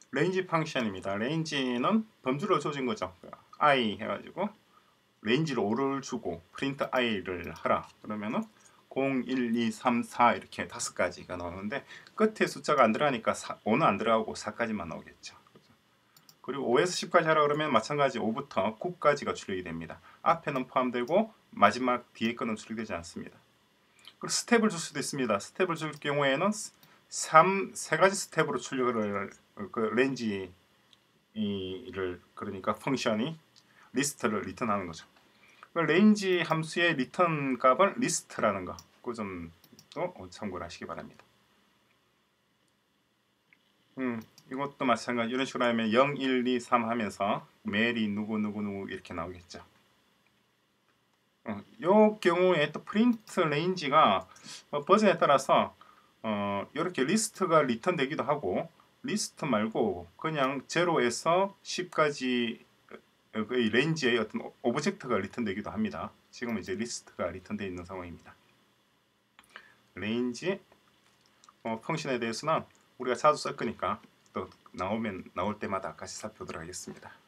레인지 펑션입니다. 레인지는 범주를 줘준 거죠. i 해가지고 레인지로 5를 주고 프린트 i를 하라. 그러면은 0, 1, 2, 3, 4 이렇게 5가지가 나오는데 끝에 숫자가 안 들어가니까 5는 안 들어가고 4까지만 나오겠죠. 그리고 5에서 10까지 하라 그러면 마찬가지 5부터 9까지가 출력이 됩니다. 앞에는 포함되고 마지막 뒤에 거는 출력되지 않습니다. 그리고 스텝을 줄 수도 있습니다. 스텝을 줄 경우에는 세 가지 스텝으로 출력을 레인지를 그러니까 펑션이 리스트를 리턴하는 거죠. 레인지 함수의 리턴 값은 리스트라는 거, 그 점도 참고를 하시기 바랍니다. 이것도 마찬가지 이런 식으로 하면 0, 1, 2, 3 하면서 메리 누구 이렇게 나오겠죠. 요 경우에 또 프린트 레인지가 버전에 따라서 이렇게 리스트가 리턴 되기도 하고 리스트 말고 그냥 0에서 10까지 레인지의 어떤 오브젝트가 리턴 되기도 합니다. 지금은 이제 리스트가 리턴 되어 있는 상황입니다. 레인지 펑션에 대해서는 우리가 자주 쓸 거니까 또 나올 때마다 같이 살펴보도록 하겠습니다.